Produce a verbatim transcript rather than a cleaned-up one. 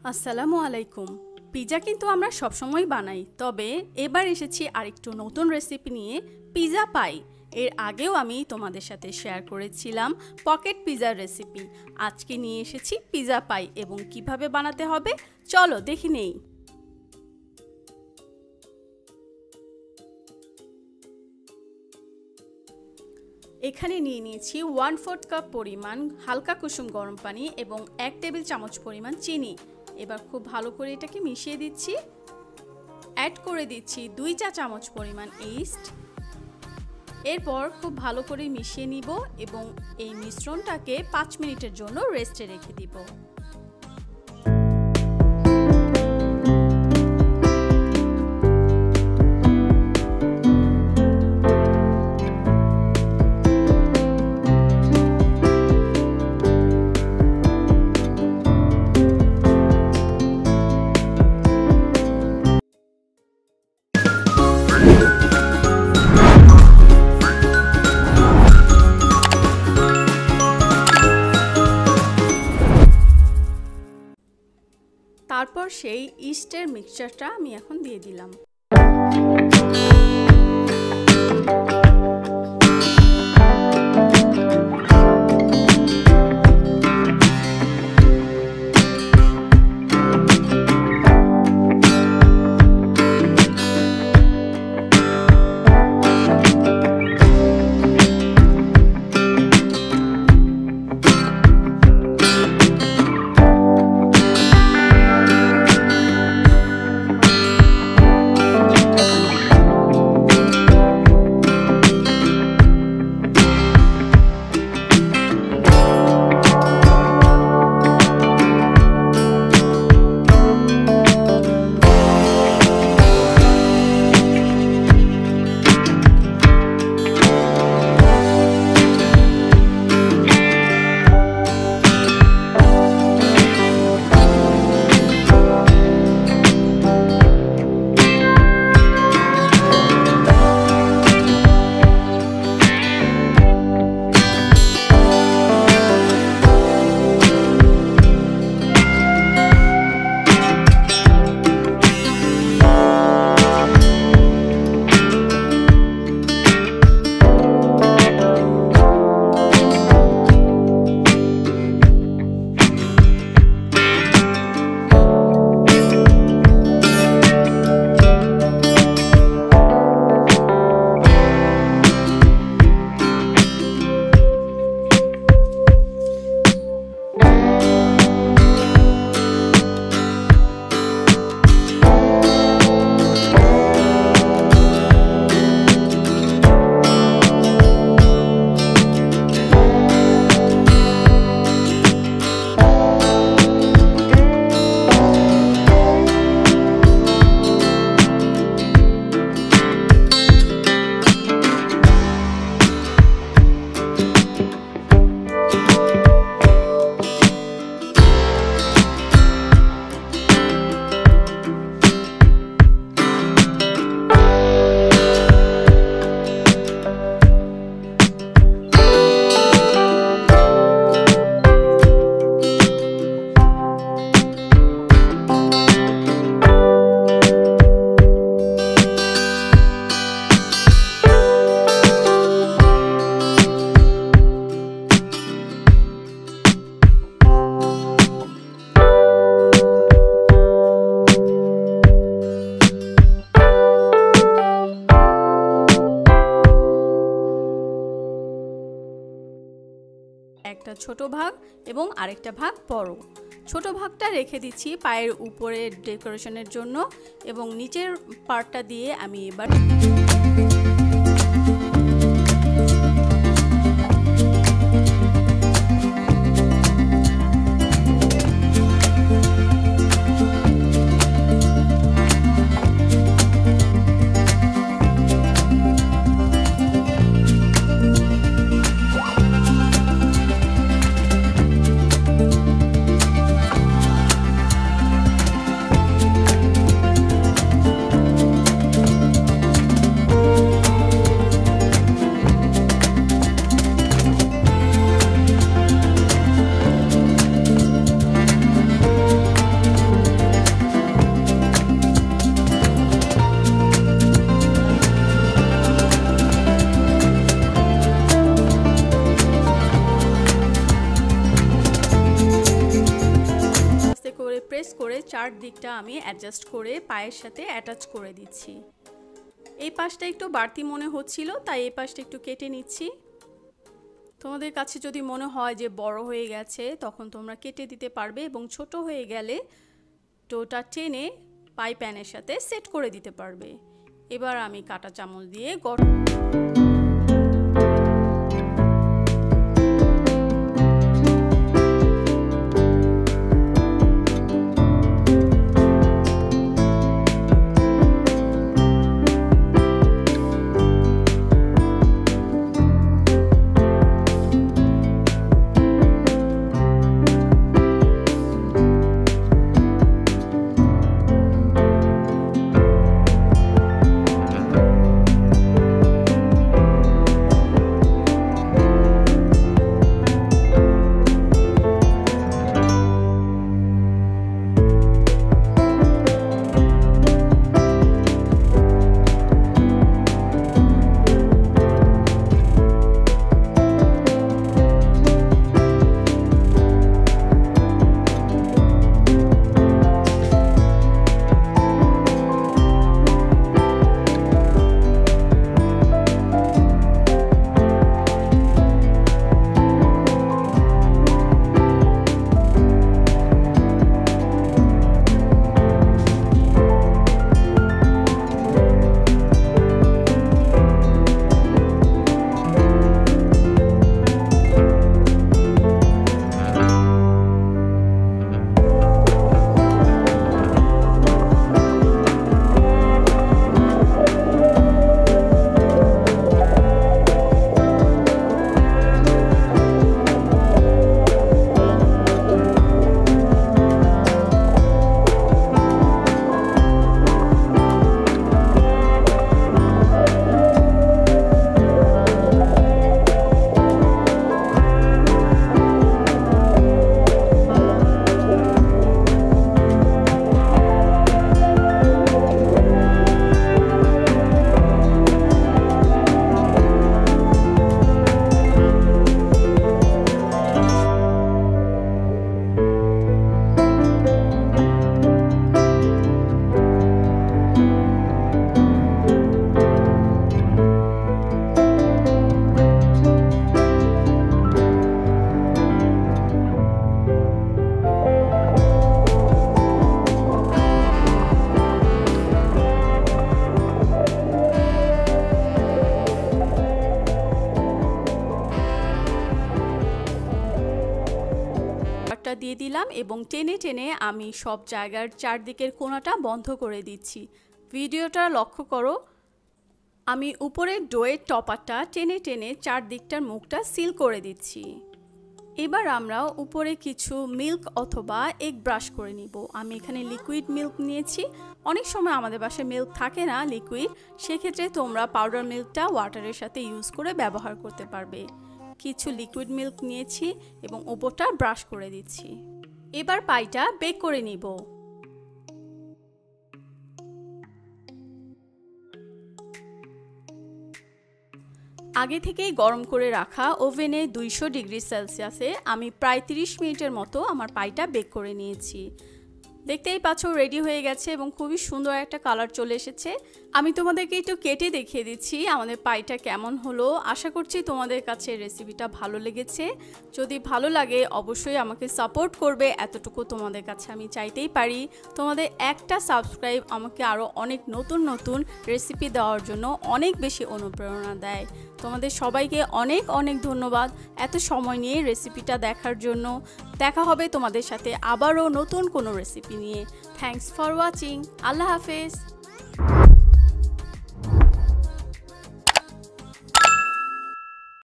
আসসালামু আলাইকুম। পিজা কিন্তু আমরা সব সময় বানাই, তবে এবার এসেছি আরেকটু নতুন রেসিপি নিয়ে, পিজা পাই। এর আগেও আমি তোমাদের সাথে শেয়ার করেছিলাম পকেট পিজার রেসিপি। আজকে নিয়ে এসেছি পিজা পাই এবং কিভাবে বানাতে হবে চলো দেখে নেই। এখানে নিয়ে নিয়েছি ওয়ান ফোর্থ কাপ পরিমাণ হালকা কুসুম গরম পানি এবং এক টেবিল চামচ পরিমাণ চিনি। এবার খুব ভালো করে এটাকে মিশিয়ে দিচ্ছি। অ্যাড করে দিচ্ছি দুই চা চামচ পরিমাণ ইস্ট। এরপর খুব ভালো করে মিশিয়ে নিব এবং এই মিশ্রণটাকে পাঁচ মিনিটের জন্য রেস্টে রেখে দিব। তারপর সেই ইস্টের মিক্সচারটা আমি এখন দিয়ে দিলাম। একটা ছোট ভাগ এবং আরেকটা ভাগ বড়। ছোট ভাগটা রেখে দিচ্ছি পায়ের উপরে ডেকোরেশনের জন্য এবং নিচের পার্টটা দিয়ে আমি এবার করে প্রেস করে চারদিকটা আমি অ্যাডজাস্ট করে পায়ের সাথে অ্যাটাচ করে দিচ্ছি। এই পাশটা একটু বাড়তি মনে হচ্ছিল, তাই এই পাশটা একটু কেটে নিচ্ছি। তোমাদের কাছে যদি মনে হয় যে বড় হয়ে গেছে, তখন তোমরা কেটে দিতে পারবে, এবং ছোট হয়ে গেলে টোটা টেনে পাই প্যানের সাথে সেট করে দিতে পারবে। এবার আমি কাঁটা চামচ দিয়ে গড় দিয়ে দিলাম এবং টেনে টেনে আমি সব জায়গার চারদিকের কোণাটা বন্ধ করে দিচ্ছি। ভিডিওটা লক্ষ্য করো, আমি উপরে ডোয়ের টপারটা টেনে টেনে চারদিকটার মুখটা সিল করে দিচ্ছি। এবার আমরা উপরে কিছু মিল্ক অথবা এগ ব্রাশ করে নিব। আমি এখানে লিকুইড মিল্ক নিয়েছি। অনেক সময় আমাদের বাসায় মিল্ক থাকে না লিকুইড, সেক্ষেত্রে তোমরা পাউডার মিল্কটা ওয়াটারের সাথে ইউজ করে ব্যবহার করতে পারবে। কিছু লিকুইড মিল্ক নিয়েছি এবং উপরটা ব্রাশ করে দিচ্ছি। এবার পাইটা বেক করে নিব। আগে থেকেই গরম করে রাখা ওভেনে দুইশো ডিগ্রি সেলসিয়াসে আমি প্রায় তিরিশ মিনিটের মতো আমার পাইটা বেক করে নিয়েছি। দেখতেই পাচ্ছ রেডি হয়ে গেছে এবং খুবই সুন্দর একটা কালার চলে এসেছে। আমি তোমাদেরকে একটু কেটে দেখিয়ে দিচ্ছি আমাদের পাইটা কেমন হলো। আশা করছি তোমাদের কাছে রেসিপিটা ভালো লেগেছে। যদি ভালো লাগে অবশ্যই আমাকে সাপোর্ট করবে, এতটুকু তোমাদের কাছে আমি চাইতেই পারি। তোমাদের একটা সাবস্ক্রাইব আমাকে আরও অনেক নতুন নতুন রেসিপি দেওয়ার জন্য অনেক বেশি অনুপ্রেরণা দেয়। তোমাদের সবাইকে অনেক অনেক ধন্যবাদ এত সময় নিয়ে রেসিপিটা দেখার জন্য। দেখা হবে তোমাদের সাথে আবারও নতুন কোনো রেসিপি নিয়ে। Thanks for watching. আল্লাহ হাফেজ।